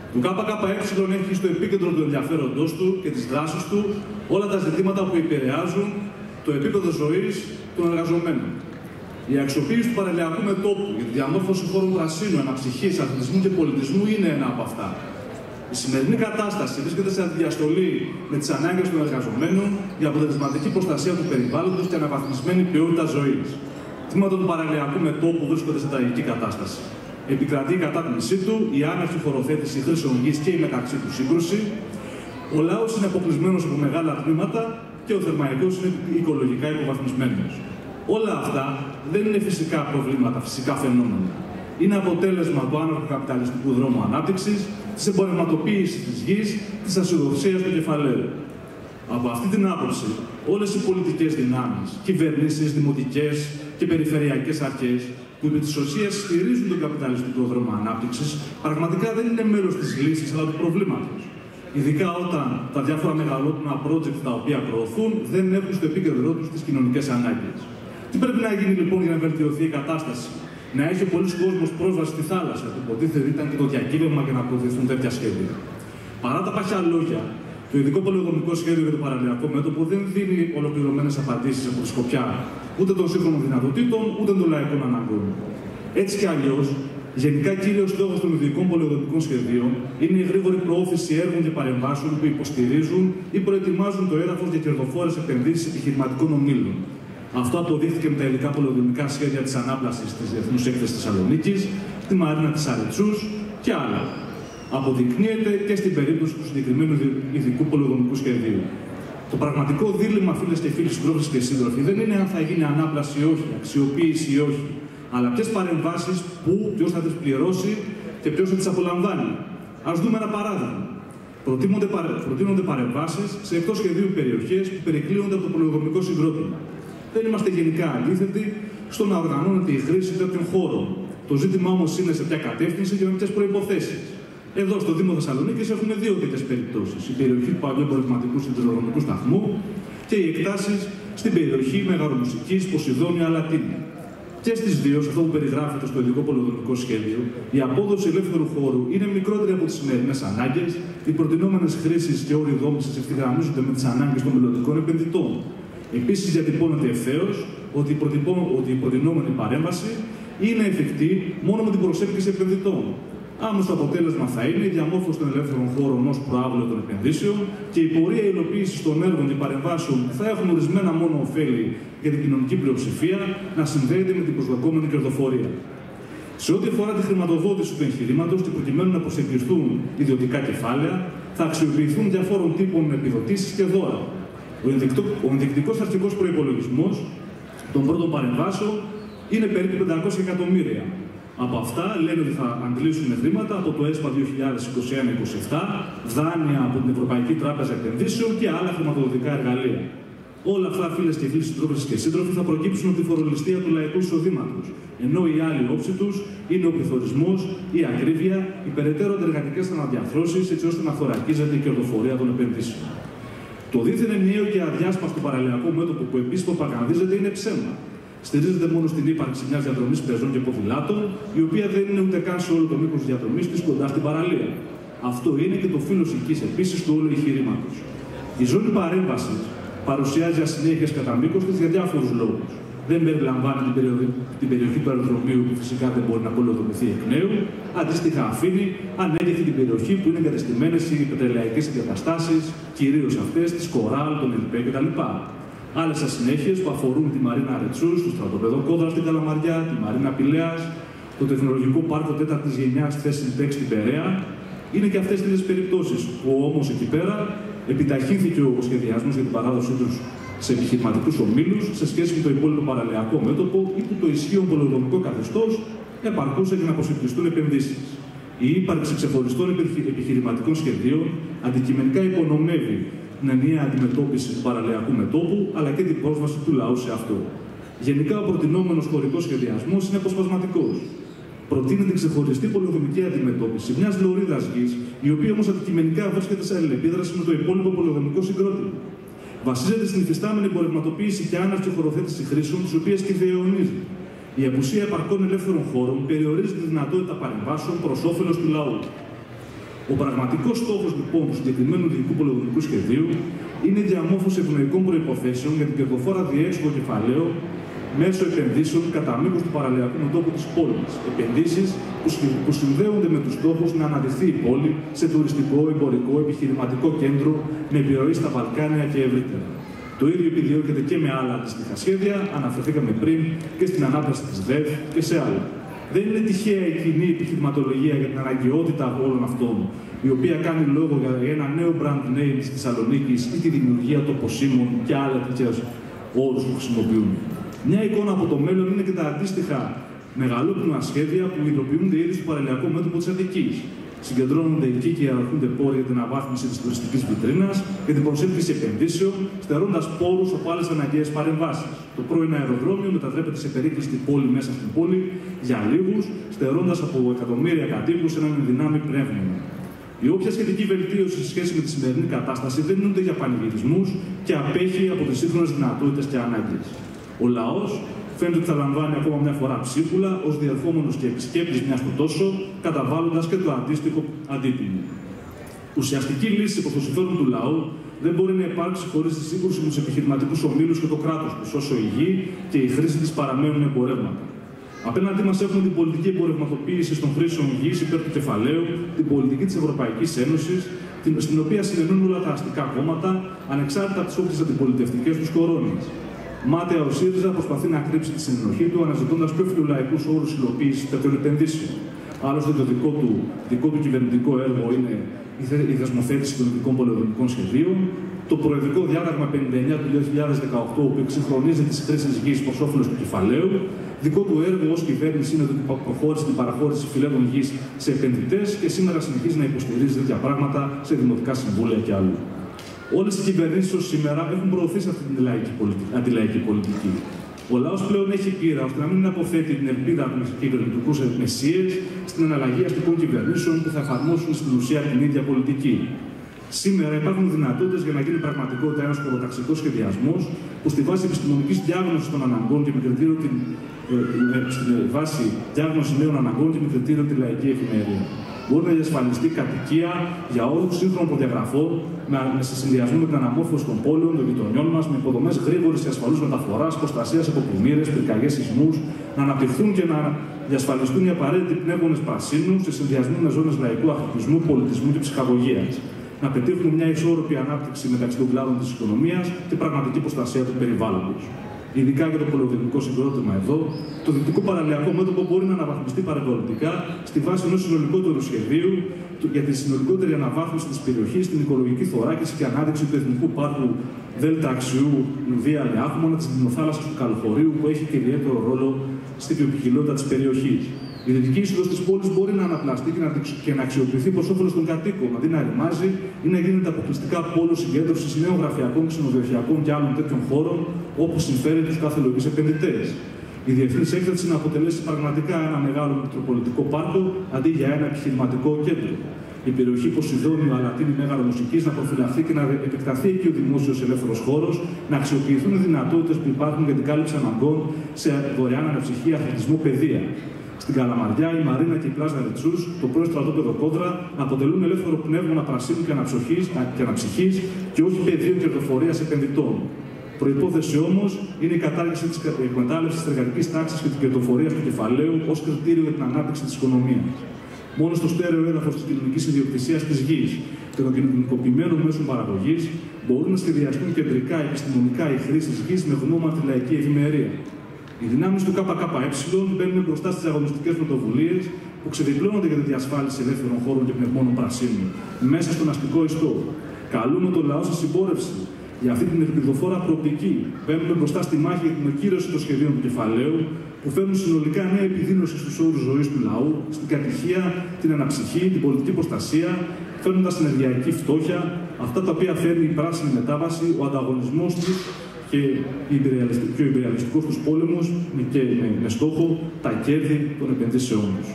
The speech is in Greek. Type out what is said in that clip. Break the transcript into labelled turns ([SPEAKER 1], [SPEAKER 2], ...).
[SPEAKER 1] Το ΚΚΕ έχει στο επίκεντρο του ενδιαφέροντός του και της δράσης του όλα τα ζητήματα που επηρεάζουν το επίπεδο ζωής των εργαζομένων. Η αξιοποίηση του παραλιακού μετώπου για τη διαμόρφωση χώρων πρασίνου, αναψυχής, αθλητισμού και πολιτισμού είναι ένα από αυτά. Η σημερινή κατάσταση βρίσκεται σε αντιδιαστολή με τις ανάγκες των εργαζομένων για αποτελεσματική προστασία του περιβάλλοντος και αναβαθμισμένη ποιότητα ζωής. Τμήματα του παραλιακού μετώπου βρίσκονται σε τραγική κατάσταση. Επικρατεί η κατάκνησή του, η άναρχη χωροθέτηση χρήσεων γης και η μεταξύ του σύγκρουση. Ο λαός είναι αποκλεισμένος από μεγάλα τμήματα και ο θερμαϊκός είναι οικολογικά υποβαθμισμένος. Όλα αυτά δεν είναι φυσικά προβλήματα, φυσικά φαινόμενα. Είναι αποτέλεσμα του άναρχου καπιταλιστικού δρόμου ανάπτυξης, της εμπορευματοποίησης της γης, της ασυδοξίας του κεφαλαίου. Από αυτή την άποψη, όλες οι πολιτικές δυνάμεις, κυβερνήσεις, δημοτικές και περιφερειακές αρχές, που επί της ουσίας στηρίζουν τον καπιταλιστικό δρόμο ανάπτυξης, πραγματικά δεν είναι μέρος της λύσης αλλά του προβλήματος. Ειδικά όταν τα διάφορα μεγαλόπνοα project τα οποία προωθούν δεν έχουν στο επίκεντρό τους τις κοινωνικές ανάγκες. Τι πρέπει να γίνει λοιπόν για να βελτιωθεί η κατάσταση? Να έχει πολλοί κόσμος πρόσβαση στη θάλασσα, που υποτίθεται ήταν και το διακύβευμα για να προωθηθούν τέτοια σχέδια. Παρά τα παχιά λόγια, το ειδικό πολεοδομικό σχέδιο για το παραλιακό μέτωπο δεν δίνει ολοκληρωμένες απαντήσεις από τη σκοπιά ούτε των σύγχρονων δυνατοτήτων ούτε των λαϊκών αναγκών. Έτσι κι αλλιώς, γενικά κύριος στόχος των ειδικών πολεοδομικών σχεδίων είναι η γρήγορη προώθηση έργων και παρεμβάσεων που υποστηρίζουν ή προετοιμάζουν το έδαφος για κερδοφόρες επενδύσεις επιχειρηματικών ομίλων. Αυτό αποδείχθηκε με τα ειδικά πολεοδομικά σχέδια της ανάπλασης της Διεθνούς Έκθεσης Θεσσαλονίκης, τη Μαρίνα της Αρετσούς και άλλα. Αποδεικνύεται και στην περίπτωση του συγκεκριμένου ειδικού πολεοδομικού σχεδίου. Το πραγματικό δίλημμα, φίλες και φίλοι, συντρόφισσες και σύντροφοι, δεν είναι αν θα γίνει ανάπλαση ή όχι, αξιοποίηση ή όχι, αλλά ποιες παρεμβάσεις, πού, ποιος θα τις πληρώσει και ποιος θα τις απολαμβάνει. Ας δούμε ένα παράδειγμα. Προτείνονται παρεμβάσεις σε εκτός σχεδίου περιοχές που περικλείονται από το πολεοδομικό συγκρότημα. Δεν είμαστε γενικά αντίθετοι στο να οργανώνεται η χρήση τέτοιων χώρων. Το ζήτημα όμως είναι σε ποια κατεύθυνση και με ποιες προϋποθέσεις. Εδώ στο Δήμο Θεσσαλονίκης έχουμε δύο τέτοιες περιπτώσεις. Η περιοχή του παλιού εμπορευματικού σιδηροδρομικού σταθμού και οι εκτάσεις στην περιοχή Μεγαλομουσικής, Ποσειδόνια, Λατίνη. Και στις δύο, σε αυτό που περιγράφεται στο ειδικό πολεοδομικό σχέδιο, η απόδοση ελεύθερου χώρου είναι μικρότερη από τις σημερινές ανάγκες, οι προτινόμενες χρήσεις και όροι δόμησης ευθυγραμμίζονται με τις ανάγκες των μελλοντικών επενδυτών. Επίσης, διατυπώνεται ευθέως ότι η προτινόμενη παρέμβαση είναι εφικτή μόνο με την προσέλκυση επενδυτών. Άμεσο το αποτέλεσμα θα είναι η διαμόρφωση των ελεύθερων χώρων ως προάβλιο των επενδύσεων και η πορεία υλοποίησης των έργων και παρεμβάσεων που θα έχουν ορισμένα μόνο ωφέλη για την κοινωνική πλειοψηφία να συνδέεται με την προσδοκόμενη κερδοφορία. Σε ό,τι αφορά τη χρηματοδότηση του εγχειρήματος και προκειμένου να προσεγγιστούν ιδιωτικά κεφάλαια, θα αξιοποιηθούν διαφόρων τύπων επιδοτήσεις και δώρα. Ο ενδεικτικός αρχικός προϋπολογισμός των πρώτων παρεμβάσεων είναι περίπου 500 εκατομμύρια. Από αυτά λένε ότι θα αντλήσουν χρήματα από το ΕΣΠΑ 2021-2027, δάνεια από την Ευρωπαϊκή Τράπεζα Επενδύσεων και άλλα χρηματοδοτικά εργαλεία. Όλα αυτά, φίλες και φίλοι, συντρόφισσες και σύντροφοι, θα προκύψουν από τη φορολιστία του λαϊκού εισοδήματος. Ενώ η άλλη όψη τους είναι ο πληθωρισμός, η ακρίβεια, οι περαιτέρω εργατικές αναδιαρθρώσεις, έτσι ώστε να θωρακίζεται η κερδοφορία των επενδύσεων. Το δίθεν ενιαίο και αδιάσπαστο παραλιακό μέτωπο που επίσης προπαγανδίζεται είναι ψέμα. Στηρίζεται μόνο στην ύπαρξη μιας διαδρομής πεζών και ποδηλάτων, η οποία δεν είναι ούτε καν σε όλο το μήκος της διαδρομής της κοντά στην παραλία. Αυτό είναι και το φύλλος οικής επίσης του όλου εγχειρήματος. Η ζώνη παρέμβασης παρουσιάζει ασυνέχειες κατά μήκος της για διάφορους λόγους. Δεν περιλαμβάνει την περιοχή του αεροδρομίου που φυσικά δεν μπορεί να πολεοδομηθεί εκ νέου. Αντίστοιχα, αφήνει ανέγερθη την περιοχή που είναι εγκατεστημένες οι πετρελαϊκές εγκαταστάσεις, κυρίως αυτές της Κοράλ, των ΕΛΠΕ κτλ. Άλλες ασυνέχειες που αφορούν τη Μαρίνα Αρετσούς, το στρατοπέδο Κόδρα στην Καλαμαριά, τη Μαρίνα Πηλέας, το τεχνολογικό πάρκο 4ης γενιάς θέση Συντέξ στην Περαία, είναι και αυτές τις περιπτώσεις που όμως εκεί πέρα επιταχύνθηκε ο σχεδιασμός για την παράδοσή τους σε επιχειρηματικούς ομίλους σε σχέση με το υπόλοιπο παραλιακό μέτωπο ή που το ισχύον πολεοδομικό καθεστώς επαρκούσε για να προσελκυστούν επενδύσεις. Η ύπαρξη ξεχωριστών επιχειρηματικών σχεδίων αντικειμενικά υπονομεύει την ενιαία αντιμετώπιση του παραλιακού μετώπου αλλά και την πρόσβαση του λαού σε αυτό. Γενικά, ο προτινόμενος χωρικός σχεδιασμός είναι αποσπασματικός. Προτείνεται ξεχωριστή πολεοδομική αντιμετώπιση μιας λωρίδας γης, η οποία όμως αντικειμενικά βρίσκεται σε αλληλεπίδραση με το υπόλοιπο πολεοδομικό συγκρότημα. Βασίζεται στην υφιστάμενη εμπορευματοποίηση και άναρχη χωροθέτηση χρήσεων, τις οποίες και διαιωνίζει. Η απουσία επαρκών ελεύθερων χώρων περιορίζει τη δυνατότητα παρεμβάσεων προς όφελος του λαού. Ο πραγματικός στόχος λοιπόν του συγκεκριμένου ειδικού πολεοδομικού σχεδίου είναι η διαμόρφωση ευνοϊκών προϋποθέσεων για την κερδοφόρα διέξοδο κεφαλαίου μέσω επενδύσεων κατά μήκος του παραλιακού μετώπου της πόλης. Επενδύσεις που συνδέονται με τους στόχους να αναδειχθεί η πόλη σε τουριστικό, εμπορικό, επιχειρηματικό κέντρο με επιρροή στα Βαλκάνια και ευρύτερα. Το ίδιο επιδιώκεται και με άλλα αντίστοιχα σχέδια, αναφερθήκαμε πριν και στην ανάπτυξη της ΔΕΒ και σε άλλα. Δεν είναι τυχαία η κοινή επιχειρηματολογία για την αναγκαιότητα όλων αυτών, η οποία κάνει λόγο για ένα νέο brand name της Θεσσαλονίκης ή τη δημιουργία τοποσύμων και άλλα τέτοια όρους που χρησιμοποιούν. Μια εικόνα από το μέλλον είναι και τα αντίστοιχα μεγαλόπνοα σχέδια που υλοποιούνται ήδη στο παραλιακό μέτωπο της Αττικής. Συγκεντρώνονται εκεί και ιεραρχούνται πόροι για την αναβάθμιση της τουριστικής βιτρίνας και την προσέλκυση επενδύσεων, στερώντας πόρους από άλλες αναγκαίες παρεμβάσεις. Το πρώην αεροδρόμιο μετατρέπεται σε περίκλειστη πόλη μέσα στην πόλη για λίγους, στερώντας από εκατομμύρια κατοίκους έναν ενδυνάμει πνεύμα. Η όποια σχετική βελτίωση σε σχέση με τη σημερινή κατάσταση δεν είναι ούτε για πανηγυρισμούς και απέχει από τις σύγχρονες δυνατότητες και ανάγκες. Ο λαός φαίνεται ότι θα λαμβάνει ακόμα μια φορά ψίχουλα ως διερχόμενος και επισκέπτης μιας του τόσο, καταβάλλοντας και το αντίστοιχο αντίτιμο. Ουσιαστική λύση προς το συμφέρον του λαού δεν μπορεί να υπάρξει χωρίς τη σύγκρουση με τους επιχειρηματικούς ομίλους και το κράτος τους, όσο η γη και η χρήση της παραμένουν εμπορεύματα. Απέναντί μας έχουμε την πολιτική εμπορευματοποίηση των χρήσεων γης υπέρ του κεφαλαίου, την πολιτική της Ευρωπαϊκής Ένωσης, στην οποία συνενούν όλα τα αστικά κόμματα, ανεξάρτητα από τις όποιες αντιπολιτευτικές τους κορώνες. Μάταια ο ΣΥΡΙΖΑ προσπαθεί να κρύψει τη συνενοχή του, αναζητώντας πιο φιλολαϊκούς όρους υλοποίησης τέτοιων επενδύσεων. Άλλωστε, το δικό του κυβερνητικό έργο είναι η δεσμοθέτηση των ειδικών πολεοδομικών σχεδίων, το προεδρικό διάταγμα 59 του 2018, που εξυγχρονίζει τις χρήσεις γης προς όφελος του κεφαλαίου. Δικό του έργο ως κυβέρνηση είναι ότι προχώρησε την παραχώρηση φυλαίων γης σε επενδυτές και σήμερα συνεχίζει να υποστηρίζει τέτοια πράγματα σε δημοτικά συμβούλια και αλλού. Όλες οι κυβερνήσεις ως σήμερα έχουν προωθήσει αυτή την αντιλαϊκή πολιτική. Ο λαός πλέον έχει πείρα ώστε να μην αποθέτει την ελπίδα του κυβερνητικούς μεσίες στην εναλλαγή αστικών κυβερνήσεων που θα εφαρμόσουν στην ουσία την ίδια πολιτική. Σήμερα υπάρχουν δυνατότητες για να γίνει πραγματικότητα ένας χωροταξικός σχεδιασμός που στη βάση επιστημονικής διάγνωσης των αναγκών και με κριτήριο νέων αναγκών και με κριτήριο τη λαϊκή εφημερία. Μπορεί να διασφαλιστεί κατοικία για όλους σύγχρονων προδιαγραφών σε συνδυασμό με την αναμόρφωση των πόλεων, των γειτονιών μας, με υποδομές γρήγορης και ασφαλούς μεταφοράς, προστασίας από πλημμύρες, πυρκαγιές, σεισμούς, να αναπτυχθούν και να διασφαλιστούν οι απαραίτητοι πνεύμονες πρασίνου σε συνδυασμό με ζώνες λαϊκού ακτιβισμού, πολιτισμού και ψυχαγωγίας. Να πετύχουμε μια ισόρροπη ανάπτυξη μεταξύ των κλάδων της οικονομίας και πραγματική προστασία του περιβάλλοντος. Ειδικά για το πολεοδομικό συγκρότημα εδώ, το δυτικό παραλιακό μέτωπο μπορεί να αναβαθμιστεί παρεμβολικά στη βάση ενός συνολικότερου σχεδίου για τη συνολικότερη αναβάθμιση της περιοχής, την οικολογική θωράκιση και ανάδειξη του Εθνικού Πάρκου Δέλτα Αξιού Λουδία Λιάχμονα, της Λιμνοθάλασσας του Καλοχωρίου, που έχει και ιδιαίτερο ρόλο στη βιοποικιλότητα της περιοχής. Η δυτική είσοδος της πόλης μπορεί να αναπλαστεί και να αξιοποιηθεί προς όφελος των κατοίκων, αντί να ρημάζει ή να γίνεται αποκλειστικά πόλος συγκέντρωσης νέων γραφειακών, ξενοδοχειακών και άλλων τέτοιων χώρων, όπως συμφέρει τους κάθε λογής επενδυτές. Η διεθνής έκθεση να αποτελέσει πραγματικά ένα μεγάλο μετροπολιτικό πάρκο αντί για ένα επιχειρηματικό κέντρο. Η περιοχή Ποσειδόνιο Αλατίνη Μέγαρο Μουσικής να προφυλαχθεί και να επεκταθεί εκεί ο δημόσιος ελεύθερος χώρος, να αξιοποιηθούν οι δυνατότητες που υπάρχουν για την κάλυψη αναγκών σε δωρεάν αναψυχή, αθλητισμό, παιδεία. Στην Καλαμαριά, η Μαρίνα και η Πλάζα Ριτσούς, το πρώην στρατόπεδο Κόντρα, να αποτελούν ελεύθερο πνεύμα πρασίνου και αναψυχής και όχι πεδίο κερδοφορίας επενδυτών. Προϋπόθεση όμως είναι η κατάργηση της εκμετάλλευσης της εργατικής τάξης και της κερδοφορίας του κεφαλαίου ως κριτήριο για την ανάπτυξη της οικονομίας. Μόνο στο στέρεο έδαφος της κοινωνικής ιδιοκτησίας της γης και των κοινωνικοποιημένων μέσων παραγωγής μπορούν να σχεδιαστούν κεντρικά επιστημονικά οι χρήσεις γης με γνώμα τη λαϊκή ευημερία. Οι δυνάμεις του ΚΚΕ μπαίνουν μπροστά στις αγωνιστικές πρωτοβουλίες που ξεδιπλώνονται για τη διασφάλιση ελεύθερων χώρων και πνευμόνων πρασίνου μέσα στον αστικό ιστό. Καλούμε τον λαό σε συμπόρευση για αυτή την ελπιδοφόρα προοπτική. Μπαίνουμε μπροστά στη μάχη για την οκύρωση των σχεδίων του κεφαλαίου, που φέρνουν συνολικά νέα επιδείνωση στους όρους ζωής του λαού, στην κατοικία, την αναψυχή, την πολιτική προστασία, φέρνοντας την ενεργειακή φτώχεια, αυτά τα οποία φέρνει η πράσινη μετάβαση, ο ανταγωνισμός της και ο υπεριαλιστικός τους πόλεμος με στόχο τα κέρδη των επενδύσεών τους.